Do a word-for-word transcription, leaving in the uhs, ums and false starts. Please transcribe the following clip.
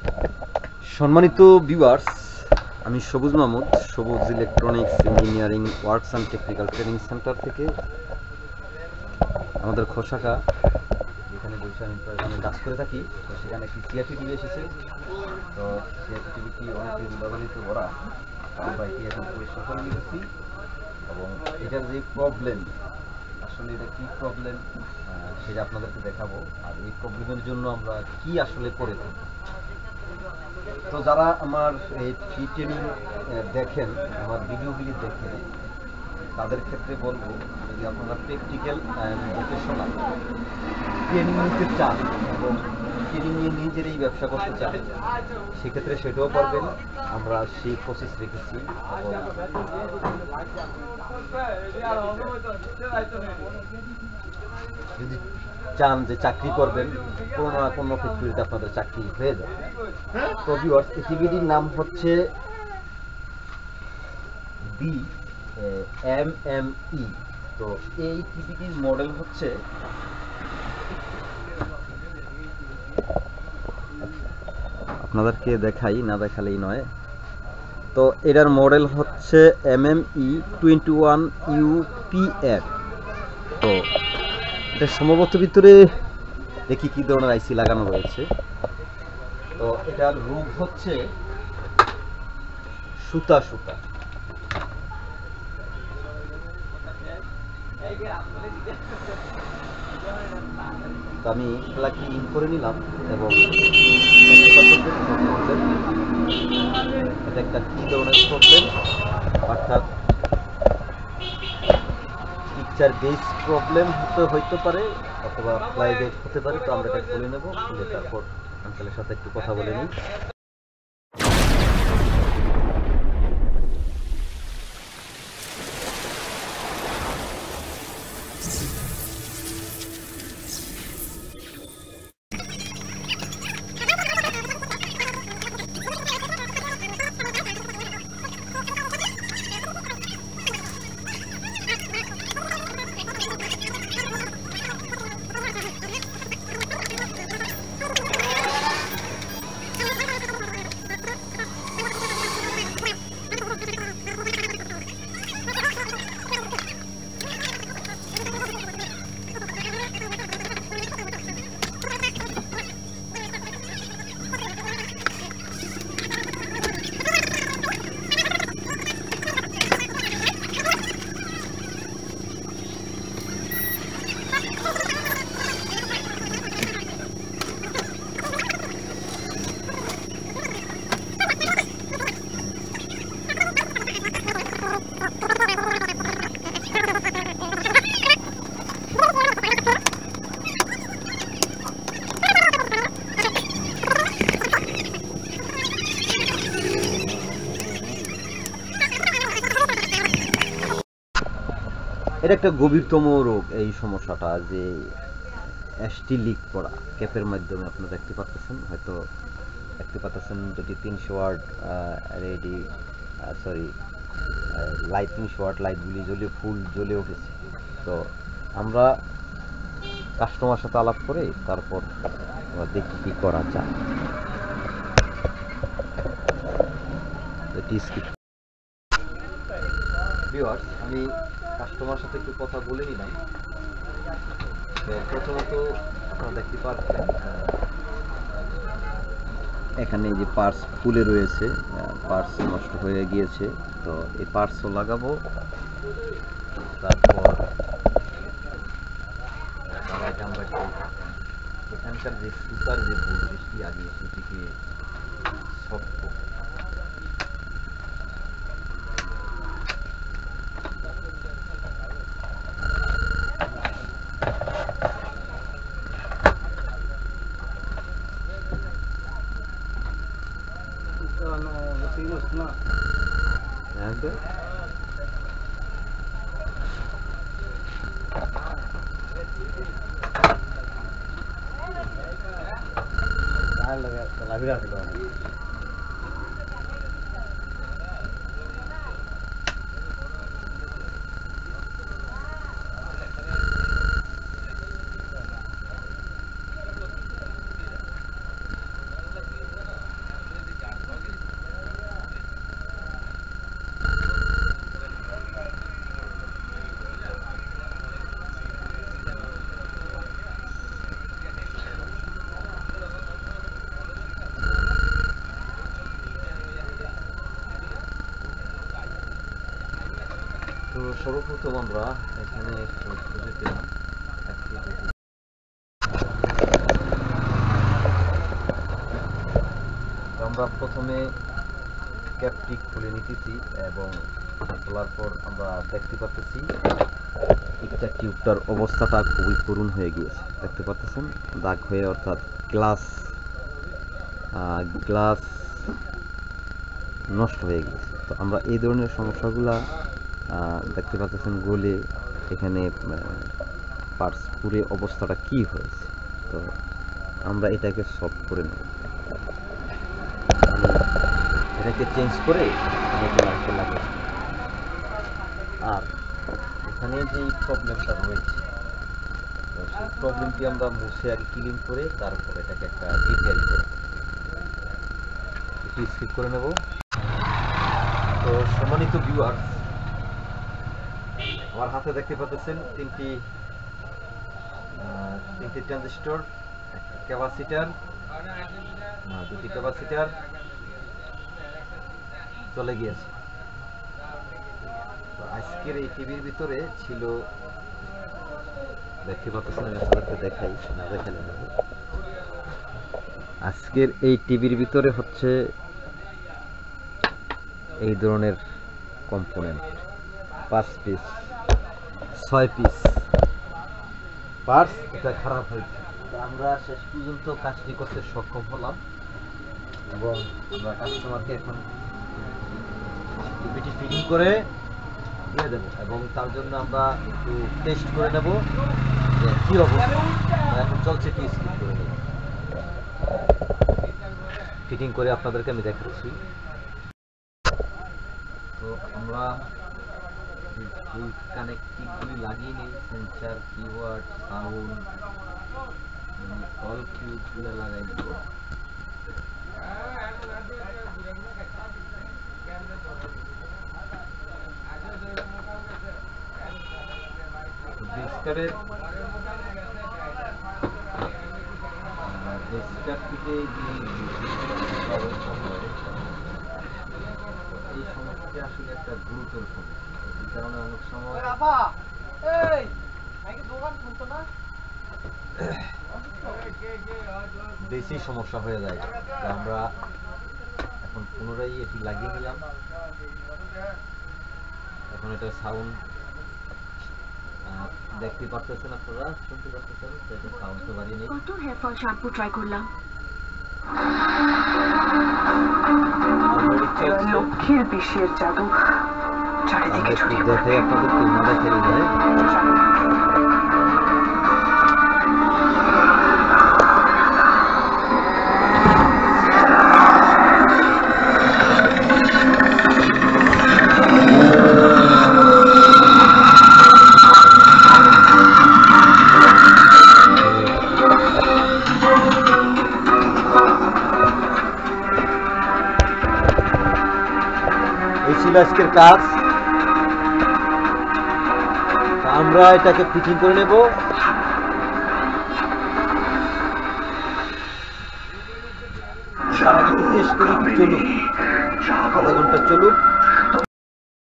সম্মানিত ভিউয়ার্স, আমি Sabuj Mahmud, Sabuj electronics engineering works and technical training centre থেকে আমাদের খোসাকা যেখানে বসে আমি প্রয়োজনে কাজ করে থাকি। তো সেখানে একটি সিআরটি টিভি এসেছে। তো সিআরটি টিভিটি অনেকটাই ধুলাবালিতে ভরা। আমরা এটি এখন পরিষ্কার করে নিয়েছি এবং এটার যে প্রবলেম, আসলে এটা কী প্রবলেম সেটা আপনাদেরকে দেখাবো। আর এই প্রবলেমের জন্য আমরা কি আসলে করে থাকি। তো যারা আমার এই ফ্রি ট্রেনিং দেখেন, আমার ভিডিওগুলি দেখেন, তাদের ক্ষেত্রে বলবো, যদি আপনারা প্র্যাকটিক্যাল অ্যান্ড ভোকেশনাল ট্রেনিং নিতে চান এবং ট্রেনিং নিয়ে নিজেরই ব্যবসা করতে চান, সেক্ষেত্রে সেটাও পারবেন। আমরা সেই প্রসেস রেখেছি। যদি চান যে চাকরি করবেন, কোনো না কোনো ফ্যাক্টরিতে আপনাদের চাকরি হয়ে যাবে। তো ভিউয়ার্স, এই টিভিটির নাম হচ্ছে বি এম এম ই। তো এই টিভিটির মডেল হচ্ছে আপনাদেরকে দেখাই, না দেখালেই নয়। তো এটার মডেল হচ্ছে M M E twenty one U P F. তো এটা সম্ভবত ভিতরে দেখি কি ধরনের আইসি লাগানো রয়েছে। তো এটার রূপ হচ্ছে সুতা সুতা। আমি প্লাগটি ইন করে নিলাম এবং এটা একটা কি ধরনের প্রবলেম, অর্থাৎ পিকচার বেস প্রবলেম হতে হইতে পারে অথবা ফ্লাই বেস হতে পারে। তো আমরা এটা খুলে নেব, খুলে তারপর আঙ্কেলের সাথে একটু কথা বলে নিই। এটা একটা গভীরতম রোগ, এই সমস্যাটা যে অ্যাশটি লিক করা ক্যাপের মাধ্যমে। আপনারা দেখতে পাচ্ছেন, হয়তো দেখতে পাচ্ছেন দুটি তিনশো ওয়াট রেডি সরি লাইট তিনশো ওয়াট লাইটগুলি জ্বলে ফুল জ্বলে উঠেছে। তো আমরা কাস্টমার সাথে আলাপ করে তারপর দেখি কি করা যায়। ভিউয়ার্স, আমি কাস্টমার সাথে একটু কথা বলে নিলাম। তো প্রথমত আপনারা দেখতে পাচ্ছেন এখানে যে পার্টস খুলে রয়েছে, পার্টস নষ্ট হয়ে গিয়েছে। তো এই পার্টসও লাগাবো। তারপর আমরা এখানকার যে সুতার যে ভোল্টেজটি আগে সেটিকে শক্ত no, no. La vida se lo সর্বপ্রথম আমরা এখানে একটু খুঁজে পেলাম। আমরা প্রথমে ক্যাপটি খুলে নিতেছি এবং খোলার পর আমরা দেখতে পাচ্ছি একটা টিউবটার অবস্থাটা খুবই করুণ হয়ে গিয়েছে। দেখতে পাচ্ছেন দাগ হয়ে, অর্থাৎ গ্লাস গ্লাস নষ্ট হয়ে গিয়েছে। তো আমরা এই ধরনের সমস্যাগুলা দেখতে পাচ্ছেন গলে এখানে পার্টস পুরে অবস্থাটা কি হয়েছে। তো আমরা এটাকে সলভ করে নেব, এটাকে চেঞ্জ করে এটাকে লাগাই। আর এখানে যে প্রবলেমটা রয়েছে, তো সেই প্রবলেমটি আমরা মুছে আগে ক্লিন করে তারপর এটাকে একটা রিপেয়ার করে একটু স্কিপ করে নেব। তো সম্মানিত ভিউয়ার্স, আমার হাতে দেখতে পাচ্ছেন তিনটি তিনটি ট্রানজিস্টর, ক্যাপাসিটার, দুটি ক্যাপাসিটার চলে গিয়েছে। তো আজকের এই টিভির ভিতরে ছিল, দেখতে পাচ্ছেন আমি আপনাদেরকে দেখাই না দেখালে না, আজকের এই টিভির ভিতরে হচ্ছে এই ধরনের কম্পোনেন্ট পাঁচ পিস ছয় পিস পার্টস এটা খারাপ হয়েছে। আমরা শেষ পর্যন্ত কাজটি করতে সক্ষম হলাম এবং আমরা কাস্টমারকে এখন টিভিটি ফিটিং করে দিয়ে দেবো এবং তার জন্য আমরা একটু টেস্ট করে নেব যে কী অবস্থা। এখন চলছে, একটু স্কিপ করে নেব, ফিটিং করে আপনাদেরকে আমি দেখাচ্ছি। তো আমরা এই কানেক্টিংগুলি লাগিয়ে নিই, সেন্সার, কিওয়ার্ড, সাউন্ড, কল কিউবগুলো লাগাই দেব। বেসকারের বেসকার থেকে যে এই সমস্যাটি আসলে একটা গুরুতর সমস্যা। এই কারণে অনেক সময় বেশি সমস্যা হয়ে যায়। আমরা এখন পুনরায় এটি লাগিয়ে নিলাম। এখন এটা সাউন্ড দেখতে পাচ্ছেন, আপনারা শুনতে পাচ্ছেন, এটা সাউন্ডটা বাড়িয়ে নেই। কত হেয়ারফল শ্যাম্পু ট্রাই করলাম, লক্ষ্মীর বিষের জাদু চারিদিকে ছড়িয়ে দেখে আপনাদেরকে না দেখে যায়। এই ছিল আজকের কাজ। আমরা এটাকে ফিটিং করে নেব। চলুক, আধা ঘন্টা চলুক।